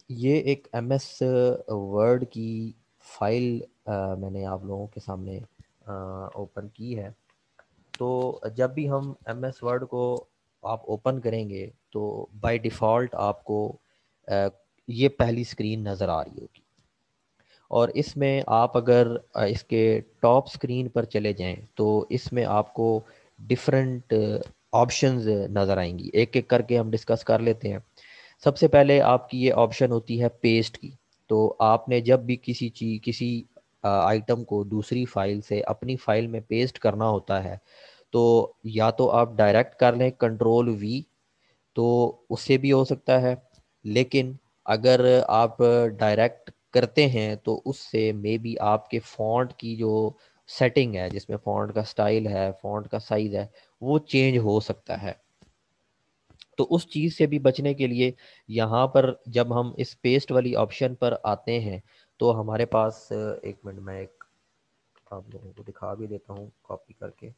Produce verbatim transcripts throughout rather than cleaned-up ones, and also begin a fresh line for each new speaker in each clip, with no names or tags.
ये एक M S word की फाइल अ, मैंने आप लोगों के सामने ओपन की है। तो जब भी हम एम एस वर्ड को आप ओपन करेंगे तो बाय डिफ़ॉल्ट आपको अ, ये पहली स्क्रीन नज़र आ रही होगी। और इसमें आप अगर अ, इसके टॉप स्क्रीन पर चले जाएं तो इसमें आपको डिफरेंट ऑप्शंस नज़र आएंगी। एक एक करके हम डिस्कस कर लेते हैं। सबसे पहले आपकी ये ऑप्शन होती है पेस्ट की। तो आपने जब भी किसी चीज किसी आइटम को दूसरी फाइल से अपनी फाइल में पेस्ट करना होता है तो या तो आप डायरेक्ट कर लें कंट्रोल वी, तो उससे भी हो सकता है। लेकिन अगर आप डायरेक्ट करते हैं तो उससे मे बी आपके फ़ॉन्ट की जो सेटिंग है, जिसमें फ़ॉन्ट का स्टाइल है, फ़ॉन्ट का साइज़ है, वो चेंज हो सकता है। तो उस चीज़ से भी बचने के लिए यहाँ पर जब हम इस पेस्ट वाली ऑप्शन पर आते हैं तो हमारे पास एक मिनट में एक आप लोगों को दिखा भी देता हूँ कॉपी करके।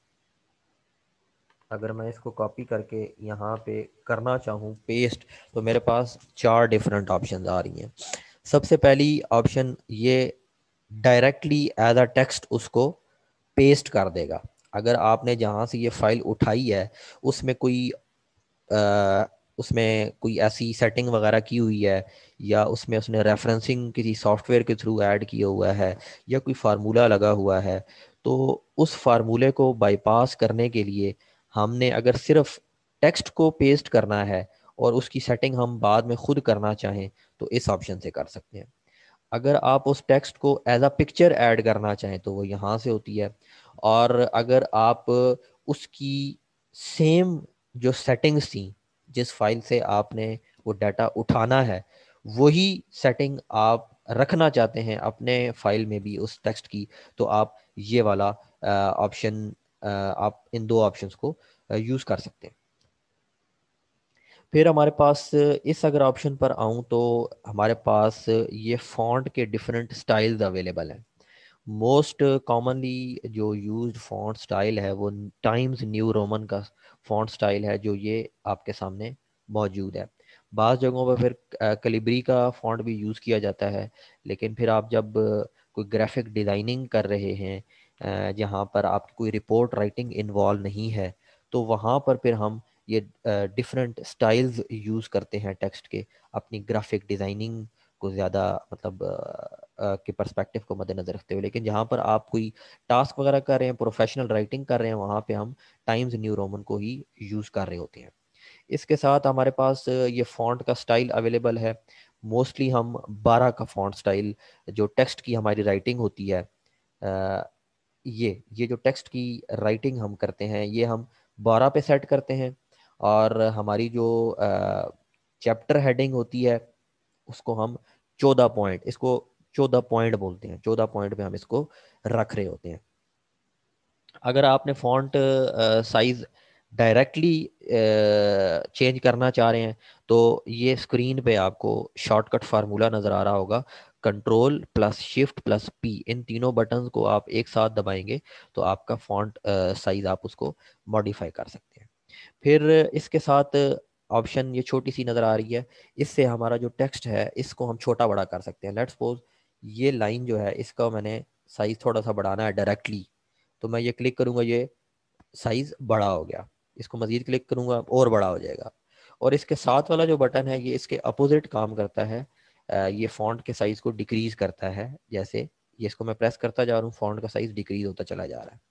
अगर मैं इसको कॉपी करके यहाँ पे करना चाहूँ पेस्ट तो मेरे पास चार डिफरेंट ऑप्शन आ रही हैं। सबसे पहली ऑप्शन ये डायरेक्टली एज अ टेक्स्ट उसको पेस्ट कर देगा। अगर आपने जहाँ से ये फाइल उठाई है उसमें कोई आ, उसमें कोई ऐसी सेटिंग वगैरह की हुई है या उसमें उसने रेफरेंसिंग किसी सॉफ्टवेयर के थ्रू ऐड किया हुआ है या कोई फार्मूला लगा हुआ है, तो उस फार्मूले को बाईपास करने के लिए हमने अगर सिर्फ टेक्स्ट को पेस्ट करना है और उसकी सेटिंग हम बाद में खुद करना चाहें तो इस ऑप्शन से कर सकते हैं। अगर आप उस टेक्स्ट को एज अ पिक्चर ऐड करना चाहें तो वो यहाँ से होती है। और अगर आप उसकी सेम जो सेटिंग्स थी जिस फाइल से आपने वो डाटा उठाना है वही सेटिंग आप रखना चाहते हैं अपने फाइल में भी उस टेक्स्ट की, तो आप ये वाला ऑप्शन आप इन दो ऑप्शंस को यूज़ कर सकते हैं। फिर हमारे पास इस अगर ऑप्शन पर आऊँ तो हमारे पास ये फ़ॉन्ट के डिफरेंट स्टाइल्स अवेलेबल हैं। मोस्ट कॉमनली जो यूज्ड फ़ॉन्ट स्टाइल है वो टाइम्स न्यू रोमन का फ़ॉन्ट स्टाइल है जो ये आपके सामने मौजूद है। बाज़ जगहों पर फिर कैलिब्री का फ़ॉन्ट भी यूज़ किया जाता है। लेकिन फिर आप जब कोई ग्राफिक डिज़ाइनिंग कर रहे हैं अ, जहाँ पर आपकी कोई रिपोर्ट राइटिंग इन्वॉल्व नहीं है तो वहाँ पर फिर हम ये डिफरेंट स्टाइल्स यूज़ करते हैं टेक्स्ट के अपनी ग्राफिक डिज़ाइनिंग को ज़्यादा मतलब अ, अ, के पर्सपेक्टिव को मद्देनज़र रखते हुए। लेकिन जहाँ पर आप कोई टास्क वगैरह कर रहे हैं, प्रोफेशनल राइटिंग कर रहे हैं, वहाँ पे हम टाइम्स न्यू रोमन को ही यूज़ कर रहे होते हैं। इसके साथ हमारे पास ये फ़ॉन्ट का स्टाइल अवेलेबल है। मोस्टली हम बारह का फ़ॉन्ट स्टाइल जो टेक्स्ट की हमारी राइटिंग होती है, अ, ये ये जो टेक्स्ट की राइटिंग हम करते हैं ये हम बारह पे सेट करते हैं। और हमारी जो चैप्टर हेडिंग होती है उसको हम चौदह पॉइंट, इसको चौदह पॉइंट बोलते हैं, चौदह पॉइंट पे हम इसको रख रहे होते हैं। अगर आपने फॉन्ट साइज डायरेक्टली चेंज करना चाह रहे हैं तो ये स्क्रीन पे आपको शॉर्टकट फार्मूला नज़र आ रहा होगा, control plus shift plus P, इन तीनों बटन्स को आप एक साथ दबाएंगे तो आपका फॉन्ट साइज आप उसको मॉडिफाई कर सकते हैं। फिर इसके साथ ऑप्शन ये छोटी सी नज़र आ रही है, इससे हमारा जो टेक्स्ट है इसको हम छोटा बड़ा कर सकते हैं। लेट्स सपोज ये लाइन जो है इसका मैंने साइज थोड़ा सा बढ़ाना है डायरेक्टली, तो मैं ये क्लिक करूंगा, ये साइज बड़ा हो गया। इसको मजीद क्लिक करूंगा और बड़ा हो जाएगा। और इसके साथ वाला जो बटन है ये इसके अपोजिट काम करता है, अ, ये फॉन्ट के साइज को डिक्रीज करता है। जैसे ये इसको मैं प्रेस करता जा रहा हूँ फॉन्ट का साइज डिक्रीज होता चला जा रहा है।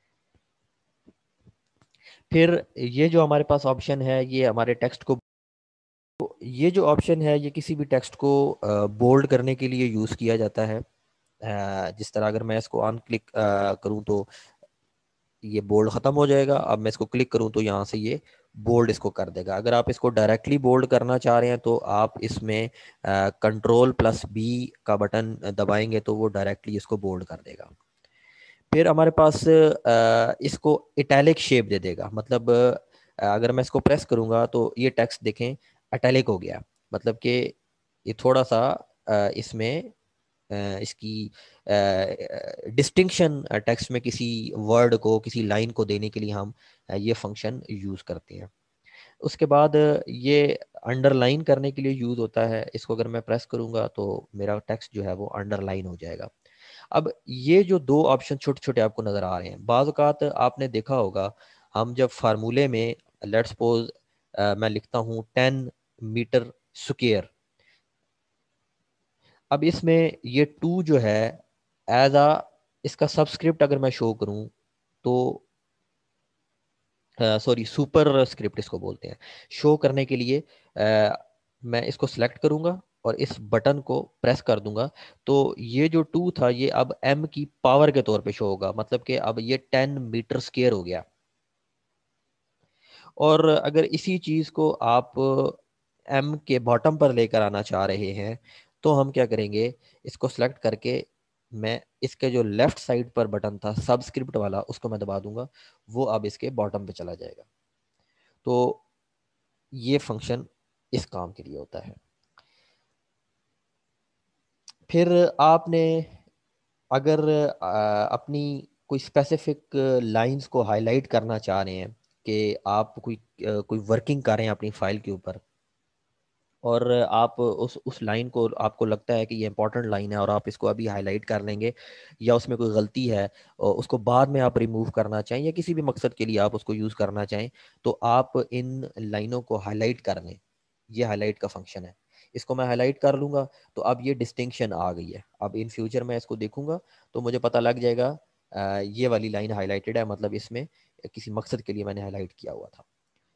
फिर ये जो हमारे पास ऑप्शन है ये हमारे टेक्स्ट को, ये जो ऑप्शन है ये किसी भी टेक्स्ट को बोल्ड करने के लिए यूज़ किया जाता है। अ, जिस तरह अगर मैं इसको ऑन क्लिक करूँ तो ये बोल्ड ख़त्म हो जाएगा। अब मैं इसको क्लिक करूँ तो यहाँ से ये बोल्ड इसको कर देगा। अगर आप इसको डायरेक्टली बोल्ड करना चाह रहे हैं तो आप इसमें कंट्रोल प्लस बी का बटन दबाएंगे तो वो डायरेक्टली इसको बोल्ड कर देगा। फिर हमारे पास अ, इसको इटैलिक शेप दे देगा। मतलब अ, अगर मैं इसको प्रेस करूँगा तो ये टेक्स्ट देखें इटैलिक हो गया। मतलब कि ये थोड़ा सा अ, इसमें अ, इसकी डिस्टिंक्शन टेक्स्ट में किसी वर्ड को किसी लाइन को देने के लिए हम अ, ये फंक्शन यूज़ करते हैं। उसके बाद ये अंडरलाइन करने के लिए यूज़ होता है। इसको अगर मैं प्रेस करूँगा तो मेरा टेक्स्ट जो है वो अंडरलाइन हो जाएगा। अब ये जो दो ऑप्शन छोटे छोटे आपको नज़र आ रहे हैं, बाज़ औक़ात आपने देखा होगा हम जब फार्मूले में लेट्स सपोज मैं लिखता हूँ टेन मीटर स्क्वायर। अब इसमें ये टू जो है एज आ इसका सबस्क्रिप्ट अगर मैं शो करूँ तो सॉरी सुपर स्क्रिप्ट इसको बोलते हैं। शो करने के लिए आ, मैं इसको सिलेक्ट करूंगा और इस बटन को प्रेस कर दूंगा तो ये जो टू था ये अब एम की पावर के तौर पे शो होगा, मतलब कि अब ये टेन मीटर स्क्वायर हो गया। और अगर इसी चीज़ को आप एम के बॉटम पर लेकर आना चाह रहे हैं तो हम क्या करेंगे, इसको सिलेक्ट करके मैं इसके जो लेफ्ट साइड पर बटन था सबस्क्रिप्ट वाला उसको मैं दबा दूंगा, वो अब इसके बॉटम पे चला जाएगा। तो ये फंक्शन इस काम के लिए होता है। फिर आपने अगर आ, अपनी कोई स्पेसिफिक लाइंस को हाईलाइट करना चाह रहे हैं कि आप कोई आ, कोई वर्किंग कर रहे हैं अपनी फाइल के ऊपर और आप उस उस लाइन को आपको लगता है कि ये इंपॉर्टेंट लाइन है और आप इसको अभी हाईलाइट कर लेंगे या उसमें कोई गलती है और उसको बाद में आप रिमूव करना चाहें या किसी भी मकसद के लिए आप उसको यूज़ करना चाहें तो आप इन लाइनों को हाईलाइट कर लें। ये हाईलाइट का फंक्शन है। इसको मैं हाईलाइट कर लूँगा तो अब ये डिस्टिंक्शन आ गई है। अब इन फ्यूचर मैं इसको देखूंगा तो मुझे पता लग जाएगा आ, ये वाली लाइन हाईलाइटेड है, मतलब इसमें किसी मकसद के लिए मैंने हाईलाइट किया हुआ था।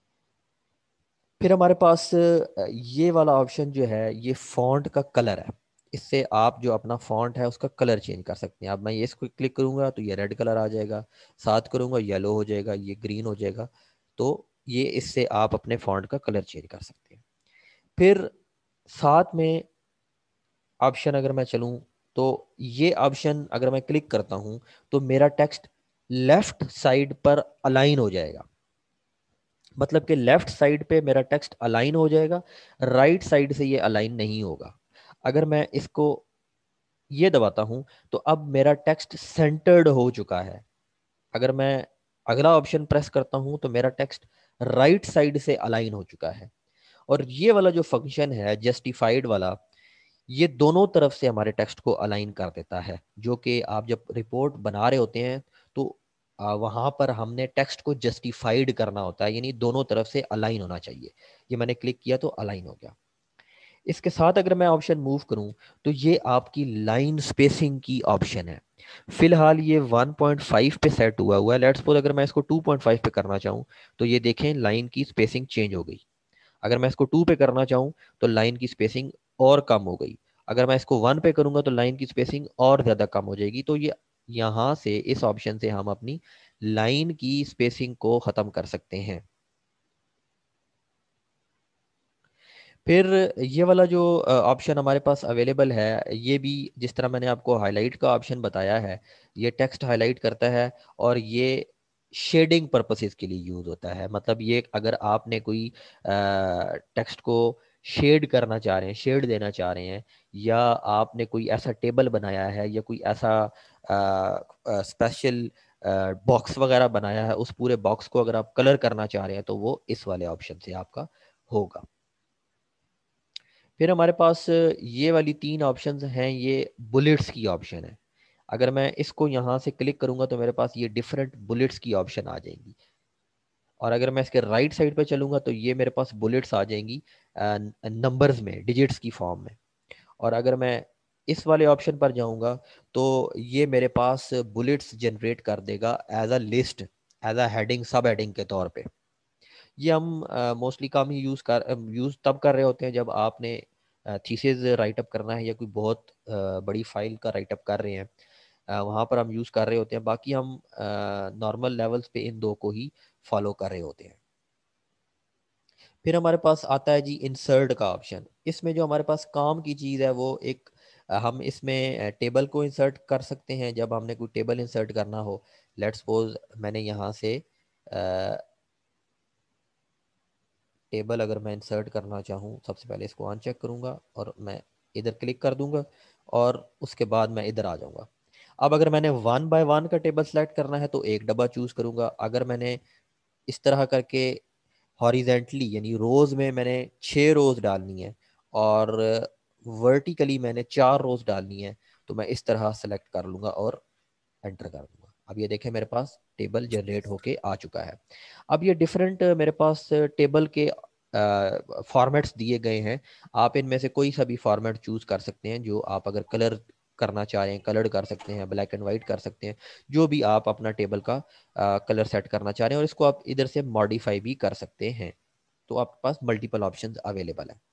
फिर हमारे पास ये वाला ऑप्शन जो है ये फॉन्ट का कलर है। इससे आप जो अपना फॉन्ट है उसका कलर चेंज कर सकते हैं। अब मैं ये इसको क्लिक करूंगा तो ये रेड कलर आ जाएगा, साथ करूंगा येलो हो जाएगा, ये ग्रीन हो जाएगा। तो ये इससे आप अपने फॉन्ट का कलर चेंज कर सकते हैं। फिर साथ में ऑप्शन अगर मैं चलूं तो ये ऑप्शन अगर मैं क्लिक करता हूं तो मेरा टेक्स्ट लेफ्ट साइड पर अलाइन हो जाएगा, मतलब कि लेफ्ट साइड पे मेरा टेक्स्ट अलाइन हो जाएगा, राइट साइड से ये अलाइन नहीं होगा। अगर मैं इसको ये दबाता हूं तो अब मेरा टेक्स्ट सेंटर्ड हो चुका है। अगर मैं अगला ऑप्शन प्रेस करता हूं तो मेरा टेक्स्ट राइट साइड से अलाइन हो चुका है। और ये वाला जो फंक्शन है जस्टिफाइड वाला, ये दोनों तरफ से हमारे टेक्स्ट को अलाइन कर देता है, जो कि आप जब रिपोर्ट बना रहे होते हैं तो आ, वहां पर हमने टेक्स्ट को जस्टिफाइड करना होता है, यानी दोनों तरफ से अलाइन होना चाहिए। ये मैंने क्लिक किया तो अलाइन हो गया। इसके साथ अगर मैं ऑप्शन मूव करूं तो ये आपकी लाइन स्पेसिंग की ऑप्शन है। फिलहाल ये वन पॉइंट फाइव पे सेट हुआ हुआ है। लेट्स सपोज अगर मैं इसको टू पॉइंट फाइव पे करना चाहूँ तो ये देखें लाइन की स्पेसिंग चेंज हो गई। अगर मैं इसको टू पे करना चाहूँ तो लाइन की स्पेसिंग और कम हो गई। अगर मैं इसको वन पे करूंगा तो लाइन की स्पेसिंग और ज़्यादा कम हो जाएगी। तो ये यहाँ से इस ऑप्शन से हम अपनी लाइन की स्पेसिंग को ख़त्म कर सकते हैं। फिर ये वाला जो ऑप्शन हमारे पास अवेलेबल है, ये भी जिस तरह मैंने आपको हाईलाइट का ऑप्शन बताया है, ये टेक्स्ट हाईलाइट करता है और ये शेडिंग पर्पसेस के लिए यूज़ होता है। मतलब ये अगर आपने कोई टेक्स्ट को शेड करना चाह रहे हैं, शेड देना चाह रहे हैं, या आपने कोई ऐसा टेबल बनाया है या कोई ऐसा स्पेशल बॉक्स वगैरह बनाया है, उस पूरे बॉक्स को अगर आप कलर करना चाह रहे हैं तो वो इस वाले ऑप्शन से आपका होगा। फिर हमारे पास ये वाली तीन ऑप्शंस हैं, ये बुलेट्स की ऑप्शन है। अगर मैं इसको यहाँ से क्लिक करूँगा तो मेरे पास ये डिफरेंट बुलेट्स की ऑप्शन आ जाएंगी। और अगर मैं इसके राइट साइड पे चलूँगा तो ये मेरे पास बुलेट्स आ जाएंगी नंबर्स में, डिजिट्स की फॉर्म में। और अगर मैं इस वाले ऑप्शन पर जाऊँगा तो ये मेरे पास बुलेट्स जनरेट कर देगा as a list, as a heading, subheading के तौर पे। ये हम मोस्टली कम ही यूज़ कर यूज़ तब कर रहे होते हैं जब आपने थीसिस राइटअप करना है या कोई बहुत अ, बड़ी फाइल का राइटअप कर रहे हैं, अ, वहाँ पर हम यूज़ कर रहे होते हैं। बाकी हम नॉर्मल लेवल्स पे इन दो को ही फॉलो कर रहे होते हैं। फिर हमारे पास आता है जी इंसर्ट का ऑप्शन। इसमें जो हमारे पास काम की चीज़ है वो एक अ, हम इसमें टेबल को इंसर्ट कर सकते हैं जब हमने कोई टेबल इंसर्ट करना हो। लेट्स सपोज मैंने यहाँ से टेबल अगर मैं इंसर्ट करना चाहूँ, सबसे पहले इसको अनचेक करूँगा और मैं इधर क्लिक कर दूंगा और उसके बाद मैं इधर आ जाऊँगा। अब अगर मैंने वन बाय वन का टेबल सेलेक्ट करना है तो एक डब्बा चूज़ करूँगा। अगर मैंने इस तरह करके हॉरिजेंटली यानी रोज़ में मैंने छः रोज़ डालनी है और वर्टिकली मैंने चार रोज़ डालनी है, तो मैं इस तरह सेलेक्ट कर लूँगा और एंटर कर दूंगा। अब ये देखें मेरे पास टेबल जनरेट होके आ चुका है। अब ये डिफरेंट मेरे पास टेबल के फॉर्मेट्स दिए गए हैं। आप इनमें से कोई सा भी फॉर्मेट चूज़ कर सकते हैं, जो आप अगर कलर करना चाह रहे हैं कलर्ड कर सकते हैं, ब्लैक एंड वाइट कर सकते हैं, जो भी आप अपना टेबल का कलर सेट करना चाह रहे हैं, और इसको आप इधर से मॉडिफाई भी कर सकते हैं। तो आपके पास मल्टीपल ऑप्शंस अवेलेबल है।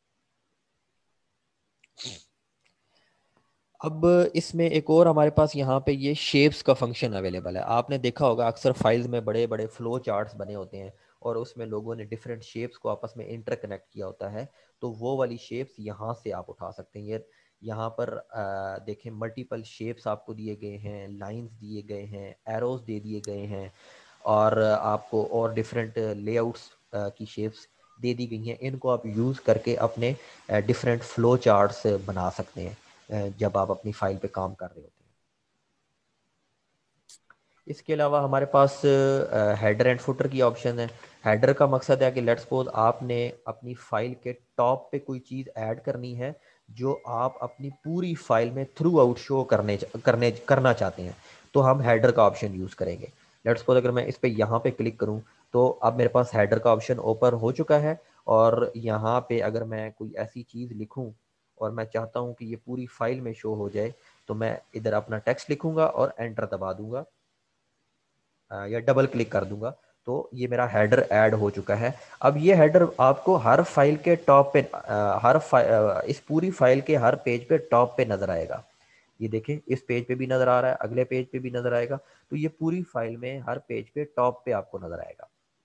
अब इसमें एक और हमारे पास यहाँ पे ये शेप्स का फंक्शन अवेलेबल है। आपने देखा होगा अक्सर फाइल्स में बड़े बड़े फ्लो चार्ट्स बने होते हैं और उसमें लोगों ने डिफरेंट शेप्स को आपस में इंटरकनेक्ट किया होता है, तो वो वाली शेप्स यहाँ से आप उठा सकते हैं। ये यहाँ पर आ, देखें मल्टीपल शेप्स आपको दिए गए हैं, लाइंस दिए गए हैं, एरोज दे दिए गए हैं, और आपको और डिफरेंट लेआउट्स की शेप्स दे दी गई हैं। इनको आप यूज़ करके अपने डिफरेंट फ्लो चार्ट्स बना सकते हैं जब आप अपनी फाइल पे काम कर रहे होते हैं। इसके अलावा हमारे पास हेडर एंड फुटर की ऑप्शन है। हेडर का मकसद है कि लेट्स सपोज आपने अपनी फाइल के टॉप पे कोई चीज़ ऐड करनी है जो आप अपनी पूरी फाइल में थ्रू आउट शो करने करने करना चाहते हैं, तो हम हेडर का ऑप्शन यूज़ करेंगे। लेट्स सपोज अगर मैं इस पर यहाँ पे क्लिक करूँ तो अब मेरे पास हेडर का ऑप्शन ओपन हो चुका है, और यहाँ पे अगर मैं कोई ऐसी चीज़ लिखूँ और मैं चाहता हूँ कि ये पूरी फाइल में शो हो जाए, तो मैं इधर अपना टेक्स्ट लिखूँगा और एंटर दबा दूँगा या डबल क्लिक कर दूंगा, तो ये मेरा हेडर ऐड हो चुका है। अब ये हेडर आपको हर फाइल के टॉप पे आ, हर आ, इस पूरी फाइल के हर पेज पे टॉप पे नज़र आएगा। ये देखें इस पेज पे भी नज़र आ रहा है, अगले पेज पे भी नज़र आएगा, तो ये पूरी फाइल में हर पेज पे टॉप पे आपको नज़र आएगा।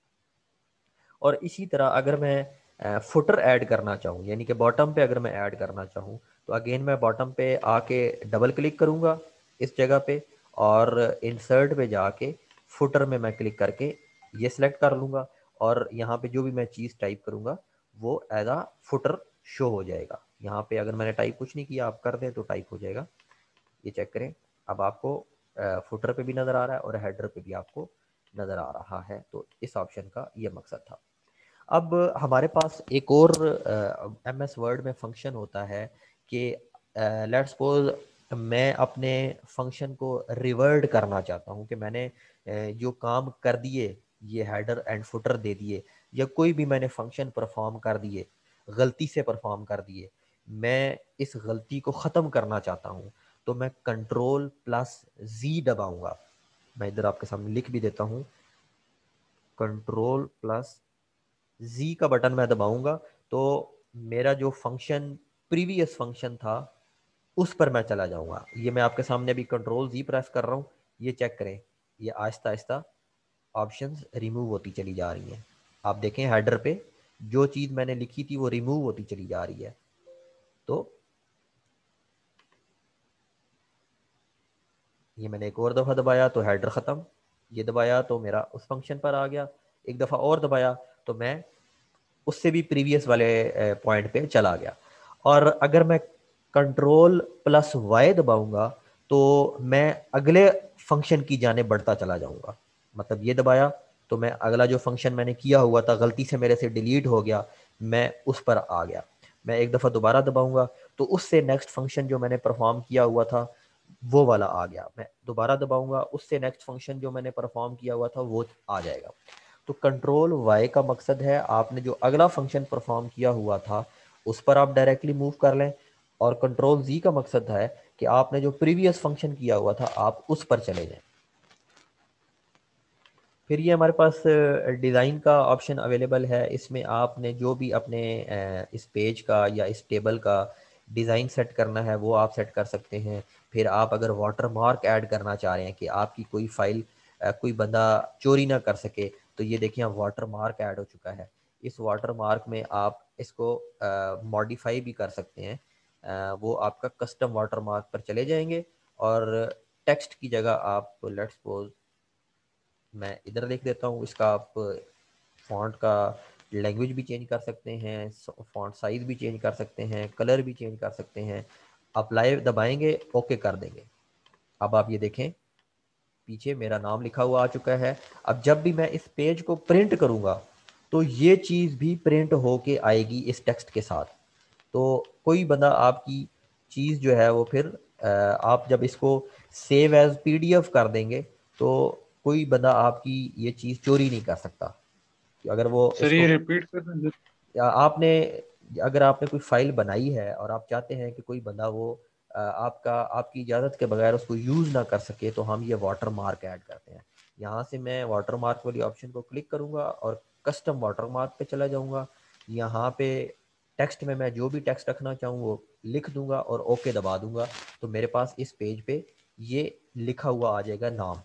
और इसी तरह अगर मैं फुटर ऐड करना चाहूँ, यानी कि बॉटम पे अगर मैं ऐड करना चाहूँ, तो अगेन मैं बॉटम पे आके डबल क्लिक करूँगा इस जगह पे, और इंसर्ट पे जाके फुटर में मैं क्लिक करके ये सिलेक्ट कर लूँगा, और यहाँ पे जो भी मैं चीज़ टाइप करूँगा वो एज आ फुटर शो हो जाएगा। यहाँ पे अगर मैंने टाइप कुछ नहीं किया, आप कर दें तो टाइप हो जाएगा। ये चेक करें, अब आपको फुटर पे भी नज़र आ रहा है और हेडर पे भी आपको नज़र आ रहा है। तो इस ऑप्शन का ये मकसद था। अब हमारे पास एक और एम एस वर्ड में फंक्शन होता है कि लेट्स सपोज मैं अपने फंक्शन को रिवर्ट करना चाहता हूँ कि मैंने uh, जो काम कर दिए, ये हेडर एंड फुटर दे दिए, या कोई भी मैंने फंक्शन परफॉर्म कर दिए, गलती से परफॉर्म कर दिए, मैं इस गलती को ख़त्म करना चाहता हूँ, तो मैं कंट्रोल प्लस जी दबाऊँगा। मैं इधर आपके सामने लिख भी देता हूँ, कंट्रोल प्लस जी का बटन मैं दबाऊंगा तो मेरा जो फंक्शन प्रीवियस फंक्शन था उस पर मैं चला जाऊंगा। ये मैं आपके सामने अभी कंट्रोल जी प्रेस कर रहा हूँ, ये चेक करें, ये आहिस्ता आहिस्ता ऑप्शंस रिमूव होती चली जा रही हैं। आप देखें हेडर पे जो चीज़ मैंने लिखी थी वो रिमूव होती चली जा रही है। तो ये मैंने एक और दफ़ा दबाया तो हेडर ख़त्म, ये दबाया तो मेरा उस फंक्शन पर आ गया, एक दफ़ा और दबाया तो मैं उससे भी प्रीवियस वाले पॉइंट पे चला गया। और अगर मैं कंट्रोल प्लस वाई दबाऊंगा तो मैं अगले फंक्शन की जाने बढ़ता चला जाऊंगा। मतलब ये दबाया तो मैं अगला जो फंक्शन मैंने किया हुआ था गलती से मेरे से डिलीट हो गया, मैं उस पर आ गया। मैं एक दफ़ा दोबारा दबाऊंगा तो उससे नेक्स्ट फंक्शन जो मैंने परफॉर्म किया हुआ था वो वाला आ गया, मैं दोबारा दबाऊंगा उससे नेक्स्ट फंक्शन जो मैंने परफॉर्म किया हुआ था वो आ जाएगा। तो कंट्रोल वाई का मकसद है आपने जो अगला फंक्शन परफॉर्म किया हुआ था उस पर आप डायरेक्टली मूव कर लें, और कंट्रोल जी का मकसद है कि आपने जो प्रीवियस फंक्शन किया हुआ था आप उस पर चले जाएं। फिर ये हमारे पास डिज़ाइन का ऑप्शन अवेलेबल है। इसमें आपने जो भी अपने इस पेज का या इस टेबल का डिज़ाइन सेट करना है वो आप सेट कर सकते हैं। फिर आप अगर वाटर मार्क ऐड करना चाह रहे हैं कि आपकी कोई फाइल कोई बंदा चोरी ना कर सके, तो ये देखिए वाटर मार्क ऐड हो चुका है। इस वाटर मार्क में आप इसको मॉडिफाई भी कर सकते हैं। आ, वो आपका कस्टम वाटर मार्क पर चले जाएंगे, और टेक्स्ट की जगह आप लेट्स सपोज मैं इधर लिख देता हूँ, इसका आप फॉन्ट का लैंग्वेज भी चेंज कर सकते हैं, फॉन्ट साइज भी चेंज कर सकते हैं, कलर भी चेंज कर सकते हैं। अप्लाई दबाएंगे, ओके कर देंगे। अब आप ये देखें पीछे मेरा नाम लिखा हुआ आ चुका है। अब जब भी मैं इस पेज को प्रिंट करूंगा तो ये चीज़ भी प्रिंट होके आएगी इस टेक्स्ट के साथ। तो कोई बंदा आपकी चीज़ जो है वो फिर अ, आप जब इसको सेव एज पीडीएफ कर देंगे तो कोई बंदा आपकी ये चीज़ चोरी नहीं कर सकता। अगर वो
सर ये
इसको
रिपीट कर दें।
या आपने अगर आपने कोई फाइल बनाई है और आप चाहते हैं कि कोई बंदा वो अ, आपका आपकी इजाज़त के बगैर उसको यूज़ ना कर सके, तो हम ये वाटर मार्क ऐड करते हैं। यहाँ से मैं वाटर मार्क वाली ऑप्शन को क्लिक करूँगा और कस्टम वाटर मार्क पे चला जाऊँगा। यहाँ पे टेक्स्ट में मैं जो भी टेक्स्ट रखना चाहूँ वो लिख दूँगा और ओके दबा दूँगा, तो मेरे पास इस पेज पे ये लिखा हुआ आ जाएगा नाम।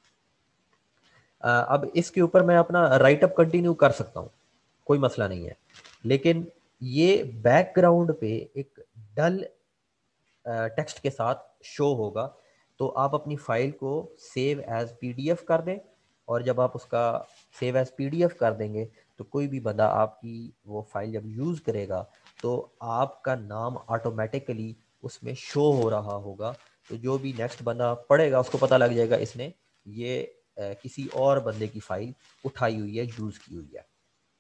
अ, अब इसके ऊपर मैं अपना राइट अप कंटिन्यू कर सकता हूँ, कोई मसला नहीं है। लेकिन ये बैकग्राउंड पे एक डल टेक्स्ट के साथ शो होगा, तो आप अपनी फ़ाइल को सेव एज़ पीडीएफ कर दें, और जब आप उसका सेव एज़ पीडीएफ कर देंगे तो कोई भी बंदा आपकी वो फाइल जब यूज़ करेगा तो आपका नाम ऑटोमेटिकली उसमें शो हो रहा होगा। तो जो भी नेक्स्ट बंदा पढ़ेगा उसको पता लग जाएगा इसने ये अ, किसी और बंदे की फ़ाइल उठाई हुई है, यूज़ की हुई है।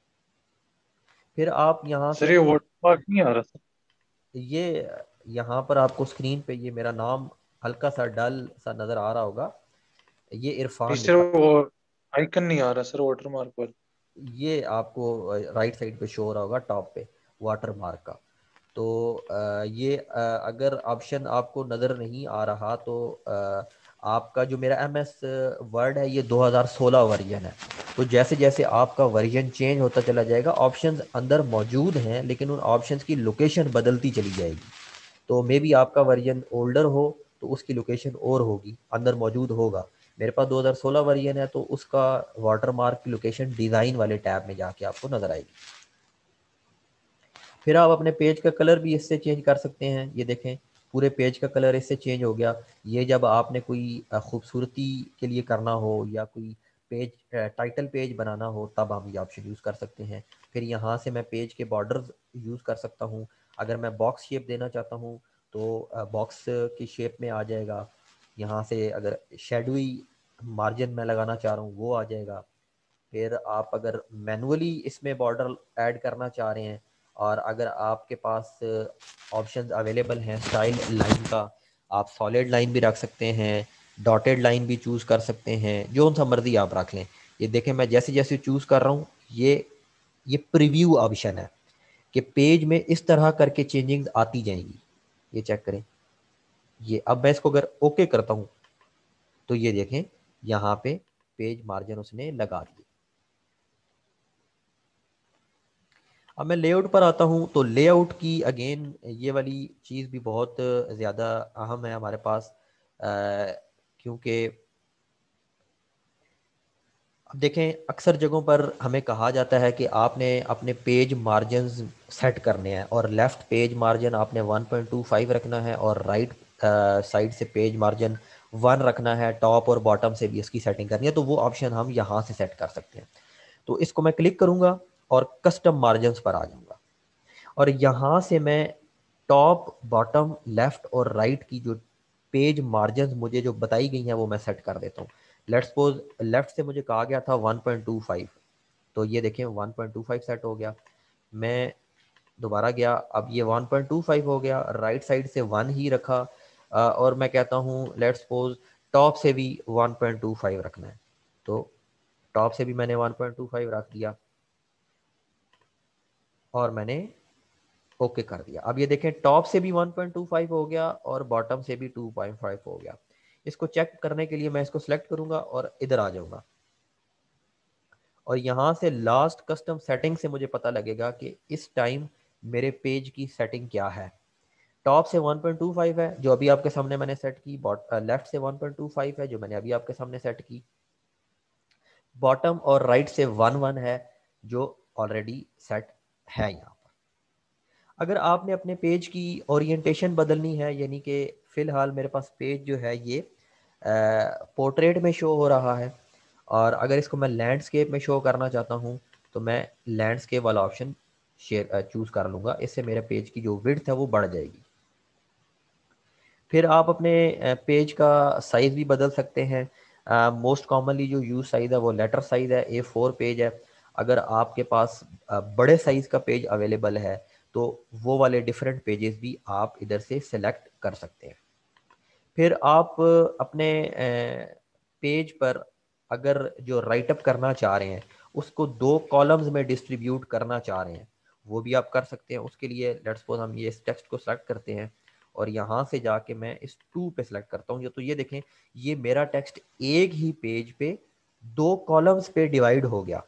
फिर आप यहाँ
सर
से
ये वाटरमार्क नहीं आ रहा सर।
ये यहाँ पर आपको स्क्रीन पे ये मेरा नाम हल्का सा डल सा नज़र आ रहा होगा, ये
नहीं
इरफान
सर
लिखा।
वो आइकन नहीं आ रहा सर वाटरमार्क वाला।
ये आपको राइट साइड पे शो हो रहा होगा टॉप पे वाटर मार्क का। तो अ, ये अ, अगर ऑप्शन आपको नज़र नहीं आ रहा तो अ, आपका जो मेरा एम एस वर्ड है ये दो हज़ार सोलह वर्जन है। तो जैसे जैसे आपका वर्जन चेंज होता चला जाएगा, ऑप्शंस अंदर मौजूद हैं लेकिन उन ऑप्शंस की लोकेशन बदलती चली जाएगी। तो मे बी आपका वर्जन ओल्डर हो तो उसकी लोकेशन और होगी, अंदर मौजूद होगा। मेरे पास दो हज़ार सोलह वर्जन है तो उसका वाटरमार्क की लोकेशन डिज़ाइन वाले टैब में जाके आपको नज़र आएगी। फिर आप अपने पेज का कलर भी इससे चेंज कर सकते हैं। ये देखें पूरे पेज का कलर इससे चेंज हो गया। ये जब आपने कोई खूबसूरती के लिए करना हो या कोई पेज टाइटल पेज बनाना हो तब हम ये ऑप्शन यूज़ कर सकते हैं। फिर यहाँ से मैं पेज के बॉर्डर्स यूज़ कर सकता हूँ। अगर मैं बॉक्स शेप देना चाहता हूँ तो बॉक्स की शेप में आ जाएगा। यहाँ से अगर शेडोई मार्जिन में लगाना चाह रहा हूँ वो आ जाएगा। फिर आप अगर मैनुअली इसमें बॉर्डर ऐड करना चाह रहे हैं और अगर आपके पास ऑप्शंस अवेलेबल हैं स्टाइल लाइन का, आप सॉलिड लाइन भी रख सकते हैं, डॉटेड लाइन भी चूज़ कर सकते हैं, जो सा मर्जी आप रख लें। ये देखें मैं जैसे जैसे चूज़ कर रहा हूँ ये ये प्रीव्यू ऑप्शन है कि पेज में इस तरह करके चेंजिंग्स आती जाएंगी। ये चेक करें, ये अब मैं इसको अगर ओके करता हूँ तो ये देखें यहाँ पे पेज मार्जिन उसने लगा दिए। अब मैं लेआउट पर आता हूँ तो लेआउट की अगेन ये वाली चीज़ भी बहुत ज़्यादा अहम है हमारे पास, अ, क्योंकि अब देखें अक्सर जगहों पर हमें कहा जाता है कि आपने अपने पेज मार्जिन्स सेट करने हैं और लेफ़्ट पेज मार्जिन आपने वन पॉइंट टू फाइव रखना है और राइट साइड से पेज मार्जिन वन रखना है, टॉप और बॉटम से भी इसकी सेटिंग करनी है। तो वो ऑप्शन हम यहाँ से सेट कर सकते हैं। तो इसको मैं क्लिक करूँगा और कस्टम मार्जिन्स पर आ जाऊँगा और यहाँ से मैं टॉप बॉटम लेफ्ट और राइट की जो पेज मार्जिन मुझे जो बताई गई हैं वो मैं सेट कर देता हूँ। लेट्स सपोज लेफ्ट से मुझे कहा गया था वन पॉइंट टू फाइव, तो ये देखें one point two five set हो गया। मैं दोबारा गया, अब ये वन पॉइंट टू फाइव हो गया। राइट साइड से वन ही रखा अ, और मैं कहता हूँ लेट्स सपोज टॉप से भी वन पॉइंट टू फाइव रखना है, तो टॉप से भी मैंने वन पॉइंट टू फाइव रख दिया और मैंने ओके कर दिया। अब ये देखें टॉप से भी वन पॉइंट टू फाइव हो गया और बॉटम से भी टू पॉइंट फाइव हो गया। इसको चेक करने के लिए मैं इसको सिलेक्ट करूंगा और इधर आ जाऊंगा और यहाँ से लास्ट कस्टम सेटिंग से मुझे पता लगेगा कि इस टाइम मेरे पेज की सेटिंग क्या है। टॉप से वन पॉइंट टू फाइव है जो अभी आपके सामने मैंने सेट की, लेफ्ट से वन पॉइंट टू फाइव है जो मैंने अभी आपके सामने सेट की, बॉटम और राइट से वन वन है जो ऑलरेडी सेट है यहाँ। अगर आपने अपने पेज की ओरिएंटेशन बदलनी है, यानी कि फ़िलहाल मेरे पास पेज जो है ये पोर्ट्रेट में शो हो रहा है और अगर इसको मैं लैंडस्केप में शो करना चाहता हूँ तो मैं लैंडस्केप वाला ऑप्शन शेयर चूज़ कर लूँगा। इससे मेरे पेज की जो विड्थ है वो बढ़ जाएगी। फिर आप अपने पेज का साइज़ भी बदल सकते हैं। मोस्ट कॉमनली जो यूज़ साइज़ है वो लेटर साइज़ है, ए फोर पेज है। अगर आपके पास बड़े साइज़ का पेज अवेलेबल है तो वो वाले डिफरेंट पेजेस भी आप इधर से सिलेक्ट कर सकते हैं। फिर आप अपने पेज पर अगर जो राइटअप करना चाह रहे हैं उसको दो कॉलम्स में डिस्ट्रीब्यूट करना चाह रहे हैं वो भी आप कर सकते हैं। उसके लिए लेट्स सपोज हम ये इस टेक्स्ट को सेलेक्ट करते हैं और यहाँ से जाके मैं इस टू पे सेलेक्ट करता हूँ। तो ये देखें, ये मेरा टेक्स्ट एक ही पेज पे दो कॉलम्स पे डिवाइड हो गया।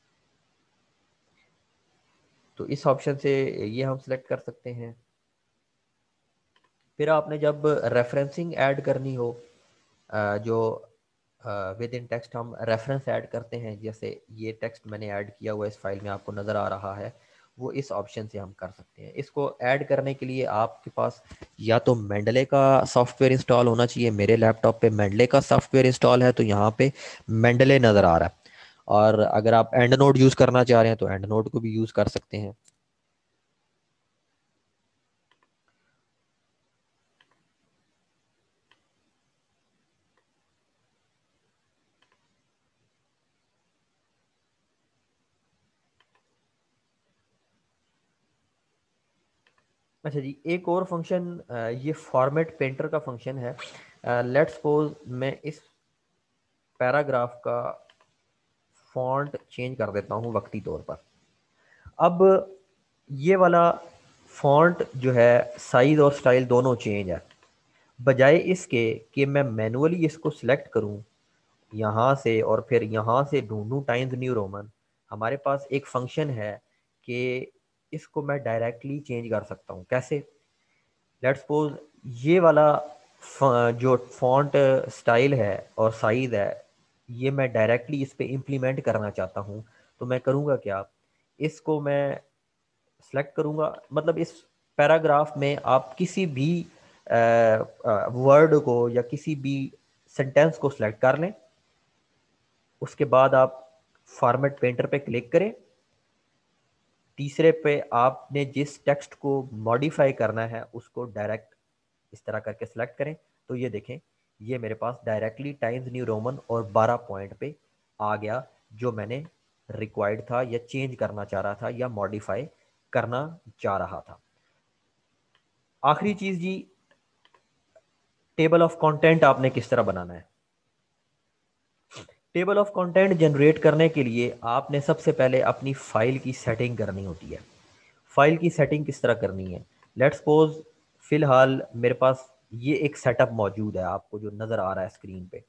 तो इस ऑप्शन से ये हम सेलेक्ट कर सकते हैं। फिर आपने जब रेफरेंसिंग ऐड करनी हो, जो विद इन टेक्स्ट हम रेफरेंस ऐड करते हैं, जैसे ये टेक्स्ट मैंने ऐड किया हुआ इस फाइल में आपको नज़र आ रहा है, वो इस ऑप्शन से हम कर सकते हैं। इसको ऐड करने के लिए आपके पास या तो मेंडले का सॉफ्टवेयर इंस्टॉल होना चाहिए। मेरे लैपटॉप पे मेंडले का सॉफ्टवेयर इंस्टॉल है तो यहाँ पे मेंडले नज़र आ रहा है। और अगर आप एंड नोड यूज़ करना चाह रहे हैं तो एंड नोड को भी यूज़ कर सकते हैं। अच्छा जी, एक और फंक्शन, ये फॉर्मेट पेंटर का फंक्शन है। लेट्स सपोज मैं इस पैराग्राफ का फॉन्ट चेंज कर देता हूँ वक्ती तौर पर। अब ये वाला फॉन्ट जो है साइज और स्टाइल दोनों चेंज है। बजाय इसके कि मैं मैनुअली इसको सिलेक्ट करूँ यहाँ से और फिर यहाँ से ढूंढूं टाइम्स न्यू रोमन, हमारे पास एक फंक्शन है कि इसको मैं डायरेक्टली चेंज कर सकता हूँ। कैसे? लेट्स सपोज ये वाला जो फॉन्ट स्टाइल है और साइज़ है, ये मैं डायरेक्टली इस पे इम्प्लीमेंट करना चाहता हूँ। तो मैं करूँगा क्या, इसको मैं सेलेक्ट करूँगा, मतलब इस पैराग्राफ में आप किसी भी वर्ड को या किसी भी सेंटेंस को सिलेक्ट कर लें। उसके बाद आप फॉर्मेट पेंटर पे क्लिक करें। तीसरे पे आपने जिस टेक्स्ट को मॉडिफाई करना है उसको डायरेक्ट इस तरह करके सिलेक्ट करें। तो ये देखें, ये मेरे पास डायरेक्टली टाइम्स न्यू रोमन और बारह पॉइंट पे आ गया, जो मैंने रिक्वायर्ड था या चेंज करना चाह रहा था या मॉडिफाई करना चाह रहा था। आखिरी चीज़ जी, टेबल ऑफ कंटेंट आपने किस तरह बनाना है। टेबल ऑफ कंटेंट जनरेट करने के लिए आपने सबसे पहले अपनी फाइल की सेटिंग करनी होती है। फाइल की सेटिंग किस तरह करनी है? लेट्स सपोज फिलहाल मेरे पास ये एक सेटअप मौजूद है, आपको जो नज़र आ रहा है स्क्रीन पे।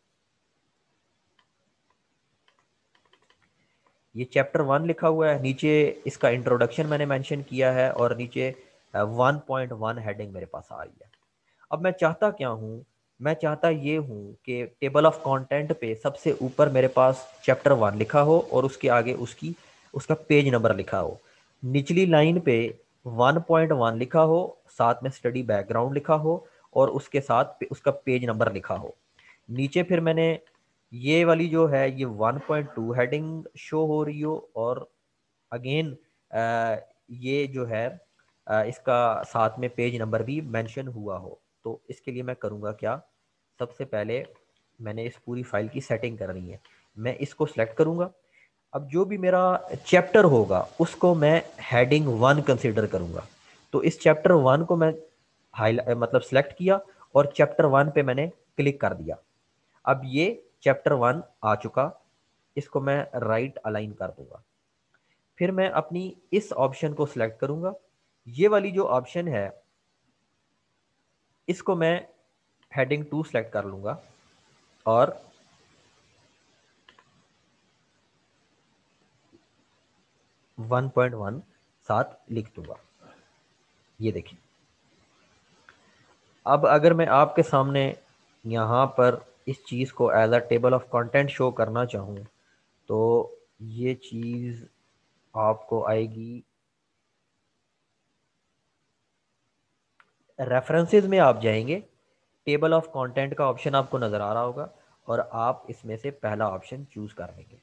ये चैप्टर वन लिखा हुआ है, नीचे इसका इंट्रोडक्शन मैंने मेंशन किया है और नीचे वन पॉइंट वन हेडिंग मेरे पास आ रही है। अब मैं चाहता क्या हूँ, मैं चाहता ये हूँ कि टेबल ऑफ कंटेंट पे सबसे ऊपर मेरे पास चैप्टर वन लिखा हो और उसके आगे उसकी उसका पेज नंबर लिखा हो। निचली लाइन पे वन पॉइंट वन लिखा हो, साथ में स्टडी बैकग्राउंड लिखा हो और उसके साथ उसका पेज नंबर लिखा हो। नीचे फिर मैंने ये वाली जो है ये one point two heading show हो रही हो और अगेन ये जो है आ, इसका साथ में पेज नंबर भी मेंशन हुआ हो। तो इसके लिए मैं करूँगा क्या, सबसे पहले मैंने इस पूरी फाइल की सेटिंग करनी है। मैं इसको सेलेक्ट करूँगा। अब जो भी मेरा चैप्टर होगा उसको मैं हेडिंग वन कंसिडर करूँगा। तो इस चैप्टर वन को मैं हाई मतलब सेलेक्ट किया और चैप्टर वन पे मैंने क्लिक कर दिया। अब ये चैप्टर वन आ चुका, इसको मैं राइट अलाइन कर दूंगा। फिर मैं अपनी इस ऑप्शन को सिलेक्ट करूंगा। ये वाली जो ऑप्शन है इसको मैं हेडिंग टू सेलेक्ट कर लूंगा और वन पॉइंट वन साथ लिख दूंगा। ये देखिए, अब अगर मैं आपके सामने यहाँ पर इस चीज़ को as a table of content show करना चाहूँ तो ये चीज़ आपको आएगी, रेफरेंसेस में आप जाएंगे, टेबल ऑफ कंटेंट का ऑप्शन आपको नज़र आ रहा होगा और आप इसमें से पहला ऑप्शन चूज़ कर लेंगे।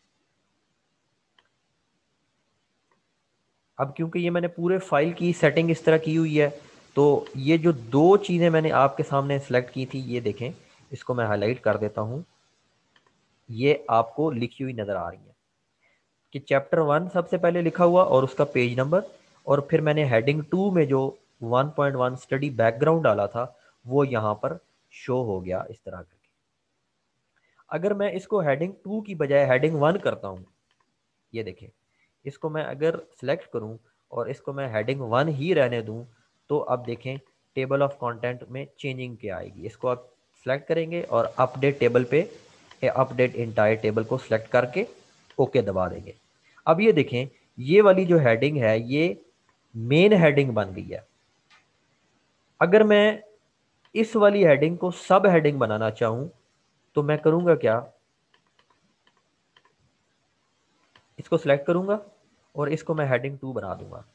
अब क्योंकि ये मैंने पूरे फाइल की सेटिंग इस तरह की हुई है तो ये जो दो चीज़ें मैंने आपके सामने सेलेक्ट की थी, ये देखें, इसको मैं हाईलाइट कर देता हूँ, ये आपको लिखी हुई नज़र आ रही है। कि चैप्टर वन सबसे पहले लिखा हुआ और उसका पेज नंबर, और फिर मैंने हेडिंग टू में जो one point one study background डाला था वो यहाँ पर शो हो गया इस तरह करके। अगर मैं इसको हेडिंग टू की बजाय हेडिंग वन करता हूँ, ये देखें, इसको मैं अगर सिलेक्ट करूँ और इसको मैं हेडिंग वन ही रहने दूँ, तो अब देखें टेबल ऑफ कंटेंट में चेंजिंग क्या आएगी। इसको आप सेलेक्ट करेंगे और अपडेट टेबल पे अपडेट इंटायर टेबल को सिलेक्ट करके ओके दबा देंगे। अब ये देखें ये वाली जो हेडिंग है ये मेन हेडिंग बन गई है। अगर मैं इस वाली हेडिंग को सब हेडिंग बनाना चाहूं तो मैं करूंगा क्या, इसको सिलेक्ट करूंगा और इसको मैं हेडिंग टू बना दूंगा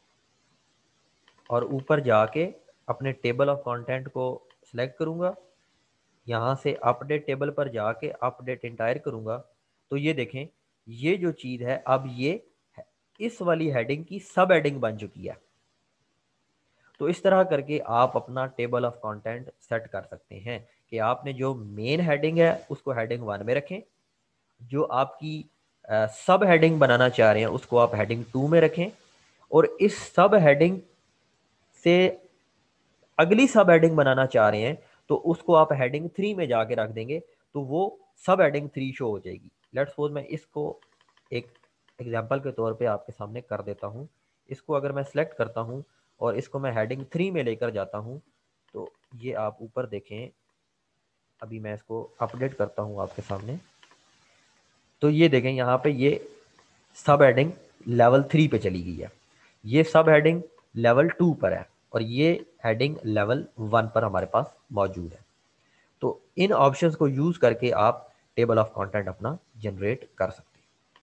और ऊपर जाके अपने टेबल ऑफ कंटेंट को सिलेक्ट करूंगा, यहाँ से अपडेट टेबल पर जाके अपडेट इंटायर करूंगा। तो ये देखें ये जो चीज़ है अब ये इस वाली हेडिंग की सब हेडिंग बन चुकी है। तो इस तरह करके आप अपना टेबल ऑफ कंटेंट सेट कर सकते हैं कि आपने जो मेन हेडिंग है उसको हेडिंग वन में रखें, जो आपकी सब हेडिंग बनाना चाह रहे हैं उसको आप हेडिंग टू में रखें, और इस सब हेडिंग से अगली सब हेडिंग बनाना चाह रहे हैं तो उसको आप हेडिंग थ्री में जाके रख देंगे, तो वो सब हेडिंग थ्री शो हो जाएगी। लेट्स सपोज मैं इसको एक एग्जांपल के तौर पे आपके सामने कर देता हूँ। इसको अगर मैं सेलेक्ट करता हूँ और इसको मैं हेडिंग थ्री में लेकर जाता हूँ, तो ये आप ऊपर देखें, अभी मैं इसको अपडेट करता हूँ आपके सामने, तो ये देखें यहाँ पे ये सब हेडिंग लेवल थ्री पे चली गई है, ये सब हेडिंग लेवल टू पर है और ये हेडिंग लेवल वन पर हमारे पास मौजूद है। तो इन ऑप्शंस को यूज़ करके आप टेबल ऑफ कंटेंट अपना जनरेट कर सकते हैं।